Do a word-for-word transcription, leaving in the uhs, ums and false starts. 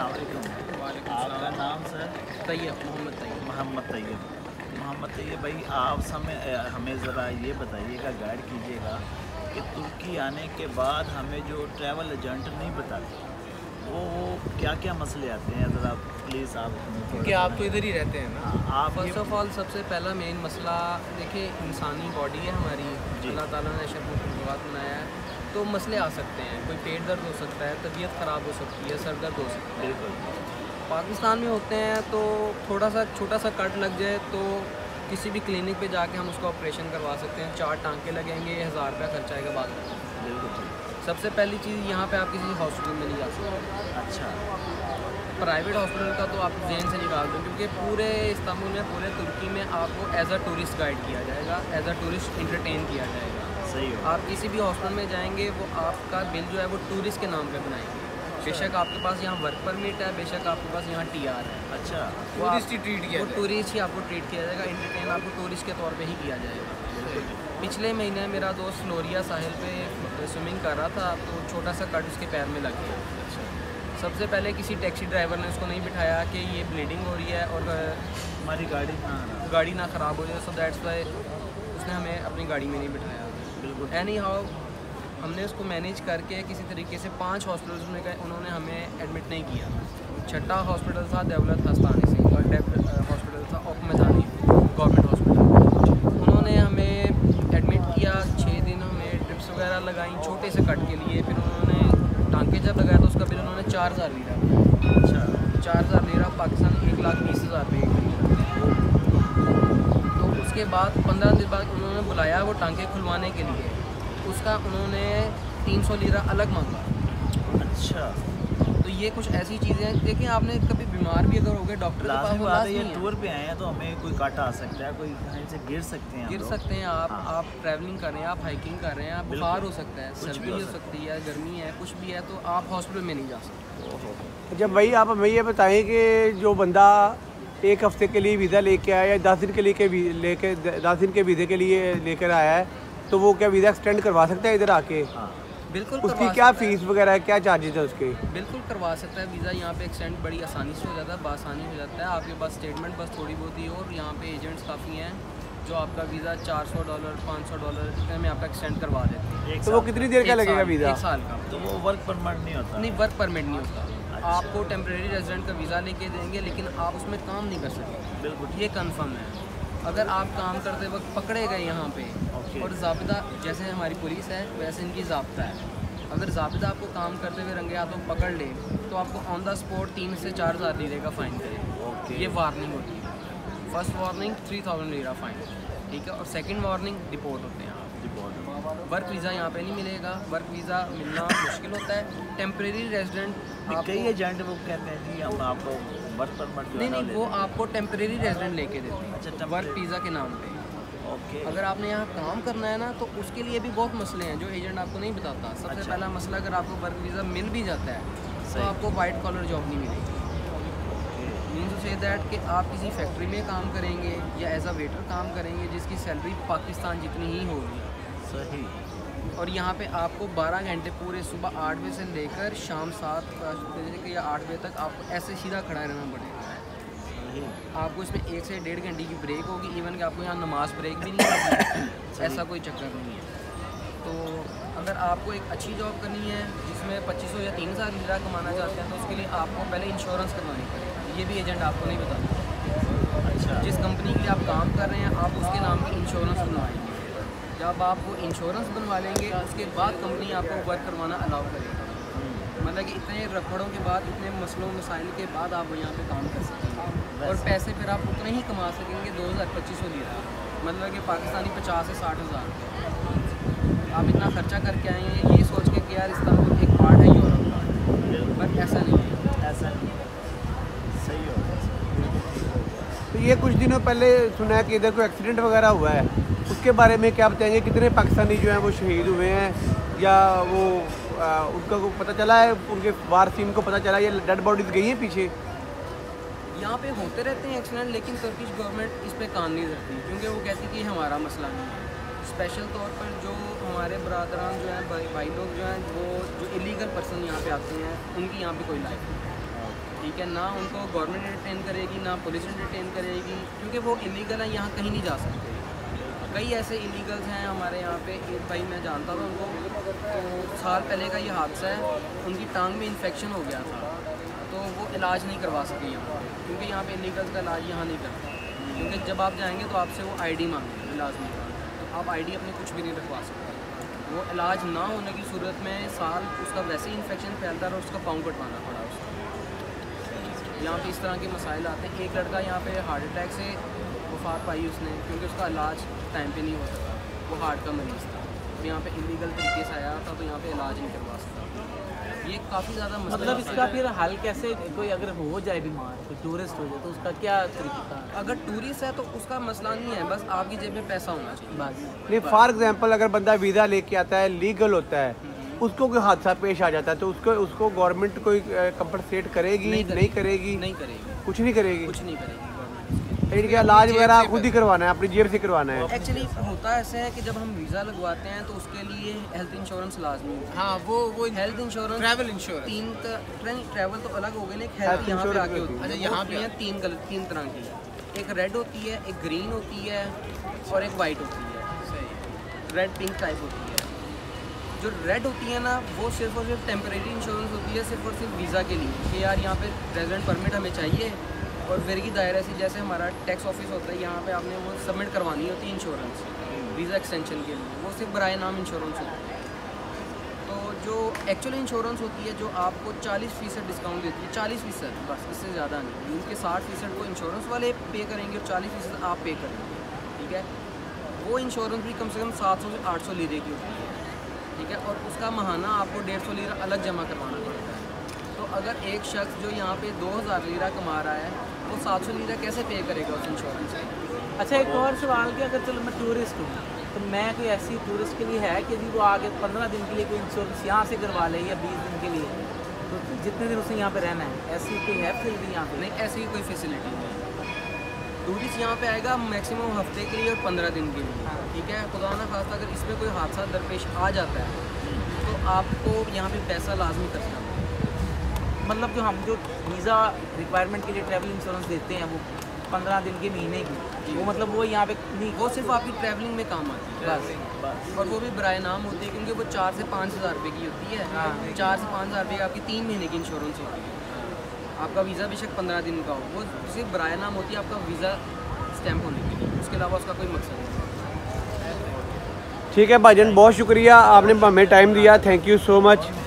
अस्सलाम वालेकुम। आपका नाम सर? तैयब, मोहम्मद तैयब। मोहम्मद तैयब। मोहम्मद तैयब भाई, आप समय हमें ज़रा ये बताइएगा, गाइड कीजिएगा कि तुर्की आने के बाद हमें जो ट्रैवल एजेंट नहीं बताते वो वो क्या क्या मसले आते हैं, ज़रा प्लीज़ आप। क्योंकि आप तो इधर ही रहते हैं ना। आप फर्स्ट ऑफ ऑल सबसे पहला मेन मसला देखिए, इंसानी बॉडी है हमारी, अल्लाह ताला ने शब खुशबूत बनाया है, तो मसले आ सकते हैं। कोई पेट दर्द हो सकता है, तबीयत ख़राब हो सकती है, सर दर्द हो सकता है। बिल्कुल। पाकिस्तान में होते हैं तो थोड़ा सा छोटा सा कट लग जाए तो किसी भी क्लिनिक पे जाके हम उसका ऑपरेशन करवा सकते हैं। चार टांके लगेंगे, हज़ार रुपया खर्चा आएगा बाद में। बिल्कुल। सबसे पहली चीज़, यहाँ पे आप किसी हॉस्पिटल में नहीं जा सकते। अच्छा। प्राइवेट हॉस्पिटल का तो आप जहन से निकाल दो, क्योंकि पूरे इस्तांबुल में, पूरे तुर्की में आपको एज अ टूरिस्ट गाइड किया जाएगा, एज अ टूरिस्ट इंटरटेन किया जाएगा। सही हो। आप किसी भी हॉस्पिटल में जाएंगे, वो आपका बिल जो है वो टूरिस्ट के नाम पे बनाएंगे। बेशक आपके पास यहाँ वर्क परमिट है, बेशक आपके पास यहाँ टी आर है। अच्छा। वो टूरिस्ट ही ट्रीट किया, वो टूरिस्ट ही आपको ट्रीट किया जाएगा। इंटरटेन आपको टूरिस्ट के तौर पे ही किया जाएगा। पिछले महीने मेरा दोस्त फ्लोरिया साहिल पे स्विमिंग कर रहा था, तो छोटा सा कट उसके पैर में लग गया। सबसे पहले किसी टैक्सी ड्राइवर ने उसको नहीं बिठाया कि ये ब्लीडिंग हो रही है और हमारी गाड़ी ना गाड़ी ना ख़राब हो जाए, सो दैट्स वाई उसने हमें अपनी गाड़ी में नहीं बिठाया। बिल्कुल। एनी हाउ हमने उसको मैनेज करके किसी तरीके से पांच हॉस्पिटल्स में गए, उन्होंने हमें एडमिट नहीं किया। छठा हॉस्पिटल था दौलत हस्तानी सिंह और हॉस्पिटल था ओक मैदानी गवर्नमेंट हॉस्पिटल। उन्होंने हमें एडमिट किया, छः दिन हमें ड्रिप्स वगैरह लगाई छोटे से कट के लिए। फिर उन्होंने टांके जब लगाया तो उसका बिल उन्होंने चार हज़ार लीरा बनाया। अच्छा। चार हज़ार लीरा पाकिस्तान एक लाख बीस हज़ार रुपये। तो उसके बाद पंद्रह दिन बाद उन्होंने बुलाया वो टांके खुलवाने के लिए, उसका उन्होंने तीन सौ लीरा अलग मांगा। अच्छा। तो ये कुछ ऐसी चीज़ें हैं। देखिए, आपने कभी बीमार भी अगर हो गए, डॉक्टर के पास वो बात है, ये है। टूर पे आए हैं तो हमें कोई काटा आ सकता है, कोई कहीं से गिर सकते हैं, गिर सकते हैं आप। हाँ। आप ट्रैवलिंग कर रहे हैं, आप हाइकिंग कर रहे हैं, आप बुखार हो सकता है, सर्दी हो सकती है, गर्मी है, कुछ भी है, तो आप हॉस्पिटल में नहीं जा सकते। जब भाई आप हमें ये बताएं कि जो बंदा एक हफ्ते के लिए वीज़ा लेके आया या दस दिन के लिए के लेके दस दिन के वीज़े के लिए लेकर आया है, तो वो क्या वीज़ा एक्सटेंड करवा सकता है इधर आके? हाँ। बिल्कुल। उसकी क्या फ़ीस वगैरह है, क्या चार्जेस है उसके? बिल्कुल करवा सकता है। वीज़ा यहाँ पे एक्सटेंड बड़ी आसानी से हो जाता है, बआसानी हो जाता है। आपके पास स्टेटमेंट बस थोड़ी बहुत ही हो, और यहाँ पे एजेंट्स काफ़ी हैं जो आपका वीज़ा चार सौ डॉलर पाँच सौ डॉलर इतने में आपका एक्सटेंड करवा देते हैं। तो वो कितनी देर का लगेगा वीज़ा? एक साल का। तो वो वर्क परमिट नहीं होता? नहीं, वर्क परमिट नहीं होता। अच्छा। आपको टेम्परेरी रेजिडेंट का वीज़ा लेके देंगे, लेकिन आप उसमें काम नहीं कर सकते। बिल्कुल, ये कंफर्म है। अगर आप काम करते वक्त पकड़े गए यहाँ पे, और ज़ाबिता जैसे हमारी पुलिस है वैसे इनकी ज़ाब्ता है, अगर ज़ाबिता आपको काम करते हुए रंगे हाथों पकड़ ले तो आपको ऑन द स्पॉट तीन से चार हज़ार लीरे का फ़ाइन करे। ये वार्निंग होती है। First warning three thousand lira fine, ठीक है, और सेकंड वार्निंग डिपोर्ट होते हैं आप। वर्क वीज़ा यहाँ पे नहीं मिलेगा, वर्क वीज़ा मिलना मुश्किल होता है। टेम्परेरी रेजिडेंट कई एजेंट वो कहते हैं जी हम आपको वर्क परमिट नहीं नहीं वो आपको टेम्परेरी रेजिडेंट लेके देते हैं। अच्छा, वर्क वीज़ा के नाम पे। ओके। अगर आपने यहाँ काम करना है ना, तो उसके लिए भी बहुत मसले हैं जो एजेंट आपको नहीं बताता। सबसे अच्छा। पहला मसला, अगर आपको वर्क वीज़ा मिल भी जाता है तो आपको वाइट कॉलर जॉब नहीं मिलेगी। मीन्स टू से दैट कि आप किसी फैक्ट्री में काम करेंगे या एज अ वेटर काम करेंगे जिसकी सैलरी पाकिस्तान जितनी ही होगी। सही। और यहाँ पे आपको बारह घंटे पूरे सुबह आठ बजे से लेकर शाम सात बजे या आठ बजे तक आपको ऐसे सीधा खड़ा रहना पड़ेगा। आपको इसमें एक से डेढ़ घंटे की ब्रेक होगी, इवन कि आपको यहाँ नमाज ब्रेक भी नहीं होगी। ऐसा कोई चक्कर नहीं है। तो अगर आपको एक अच्छी जॉब करनी है जिसमें पच्चीस सौ या तीन हज़ार लीरा कमाना चाहते हैं, तो उसके लिए आपको पहले इंश्योरेंस करवानी पड़ेगी। ये भी एजेंट आपको नहीं बताता। अच्छा। जिस कंपनी के लिए आप काम कर रहे हैं, आप उसके नाम की इंश्योरेंस बनवाएंगे। जब आप वो इंश्योरेंस बनवा लेंगे, उसके बाद कंपनी आपको वर्क करवाना अलाउ करेगी। मतलब कि इतने रखड़ों के बाद, इतने मसलों मसाइल के बाद आप यहाँ पे काम कर सकेंगे, और पैसे फिर आप उतने ही कमा सकेंगे, दो हज़ार पच्चीस सौ लीरा, मतलब कि पाकिस्तानी पचास से साठ हज़ार। आप इतना खर्चा करके आएंगे ये सोच के कि यार इस्तांबुल एक पार्ट है यूरोप का, बट ऐसा नहीं है। ऐसा नहीं है। सही हो। तो ये कुछ दिनों पहले सुना है कि इधर कोई एक्सीडेंट वगैरह हुआ है, उसके बारे में क्या बताएंगे? कितने पाकिस्तानी जो हैं वो शहीद हुए हैं, या वो आ, उनका को पता चला है, उनके वारसीन को पता चला, ये डेड बॉडीज गई हैं पीछे? यहाँ पे होते रहते हैं एक्सीडेंट, लेकिन तुर्किश गवर्नमेंट इस पर कान नहीं रखती, क्योंकि वो कहती है कि हमारा मसला नहीं है। स्पेशल तौर पर जो हमारे बरादरान जो हैं, भाई भाई लोग जो हैं, वो जो इलीगल पर्सन यहाँ पे आते हैं, उनकी यहाँ पे कोई लाइफ नहीं है। ठीक है, ना उनको गवर्नमेंट डिटेन करेगी ना पुलिस डिटेन करेगी, क्योंकि वो इलीगल है, यहाँ कहीं नहीं जा सकते। कई ऐसे इलीगल्स हैं हमारे यहाँ पे, एक भाई मैं जानता था उनको, तो साल पहले का ये हादसा है, उनकी टांग में इन्फेक्शन हो गया था, तो वो इलाज नहीं करवा सके यहाँ पे, क्योंकि यहाँ पे इलीगल्स का इलाज यहाँ नहीं करते, क्योंकि जब आप जाएंगे तो आपसे वो आईडी मांगेंगे इलाज में, तो आप आईडी अपनी कुछ भी नहीं रखवा सकते। वो इलाज ना होने की सूरत में साल उसका वैसे ही इन्फेक्शन फैलता है और उसका पाँव कटवाना पड़ा उसको। यहाँ पे इस तरह के मसाइल आते हैं। एक लड़का यहाँ पे हार्ट अटैक से वफात पाई उसने, क्योंकि उसका इलाज टाइम पे नहीं हो सका, वो हार्ट का मरीज़ था, तो यहाँ पे इलीगल तरीके से आया था, तो यहाँ पे इलाज नहीं करवा सकता। ये काफ़ी ज़्यादा मतलब इसका फिर हल कैसे, कोई अगर हो जाए बीमार, कोई टूरिस्ट हो जाए तो उसका क्या तरीका है? अगर टूरिस्ट है तो उसका मसला नहीं है, बस आपकी जेब में पैसा होना चाहिए बस। नहीं, फॉर एग्जांपल अगर बंदा वीज़ा लेके आता है, लीगल होता है, उसको कोई हादसा पेश आ जाता है तो उसको उसको गवर्नमेंट कोई कंपनसेट करेगी? नहीं नहीं करेगी? नहीं करेगी, कुछ नहीं करेगी? कुछ नहीं करेगी। इनका इलाज वगैरह खुद ही करवाना है, अपनी जेब से करवाना है? एक्चुअली होता ऐसे है कि जब हम वीज़ा लगवाते हैं तो उसके लिए हेल्थ इंश्योरेंस लाजमी है। हाँ, वो वो हेल्थ इंश्योरेंस, ट्रैवल इंश्योरेंस, तीन ट्रैवल तो अलग हो गए ना, Health हेल्थ यहाँ पे insurance आके भी होती है। होती है। यहाँ यहाँ पे पे हैं तीन कलर, तीन तरह की, एक रेड होती है, एक ग्रीन होती है और एक वाइट होती है। सही। रेड पिंक टाइप होती है। जो रेड होती है ना, वो सिर्फ और सिर्फ टेम्परेरी इंश्योरेंस होती है, सिर्फ और सिर्फ वीज़ा के लिए, कि यार यहाँ पे रेजिडेंट परमिट हमें चाहिए, और वेरी दायरा से जैसे हमारा टैक्स ऑफिस होता है, यहाँ पे आपने वो सबमिट करवानी होती है इंश्योरेंस वीज़ा एक्सटेंशन के लिए, वो सिर्फ बराए नाम इंश्योरेंस होती है। तो जो एक्चुअल इंश्योरेंस होती है, जो आपको चालीस फ़ीसद डिस्काउंट देती है, चालीस फ़ीसद बस, इससे ज़्यादा नहीं, उनके साठ फ़ीसद वो इंश्योरेंस वाले पे करेंगे और चालीस फ़ीसद आप पे करेंगे, ठीक है। वो इंश्योरेंस भी कम से कम सात सौ से आठ सौ लीरे की होती है, ठीक है, और उसका महाना आपको डेढ़ सौ लीरा अलग जमा करवाना पड़ता है। तो अगर एक शख्स जो यहाँ पे दो हज़ार लीरा कमा रहा है, वो सात सौ लीरा कैसे पे करेगा उस इंश्योरेंस से? अच्छा, एक और सवाल कि अगर चलो मैं टूरिस्ट हूँ, तो मैं कोई ऐसी टूरिस्ट के लिए है कि जी वो आगे पंद्रह दिन के लिए कोई इंश्योरेंस यहाँ से करवा ले या बीस दिन के लिए, तो जितने दिन उसने यहाँ पे रहना है, ऐसी कोई है फैसिलिटी यहाँ पे? नहीं, ऐसी कोई फैसिलिटी नहीं है। टूरिस्ट यहाँ पे आएगा मैक्सिमम हफ्ते के लिए और पंद्रह दिन के लिए, ठीक है। खुदा ना खास्ता अगर इसमें कोई हादसा दरपेश आ जाता है तो आपको यहाँ पे पैसा लाजमी खर्चना पड़ेगा। मतलब जो हम जो वीज़ा रिक्वायरमेंट के लिए ट्रैवल इंश्योरेंस देते हैं वो पंद्रह दिन के महीने की, वो मतलब वो यहाँ पे नहीं, वो सिर्फ आपकी ट्रैवलिंग में काम आती है बस। और वो भी बराए नाम होती है, क्योंकि वो चार से पाँच हज़ार रुपये की होती है। हाँ। चार से पाँच हज़ार रुपये की आपकी तीन महीने की इंश्योरेंस होती है। आपका वीज़ा बेशक पंद्रह दिन का हो, वो सिर्फ बराए नाम होती है आपका वीज़ा स्टैम्प होने के लिए, उसके अलावा उसका कोई मकसद नहीं। ठीक है भाईजान, बहुत शुक्रिया, आपने हमें टाइम दिया, थैंक यू सो मच।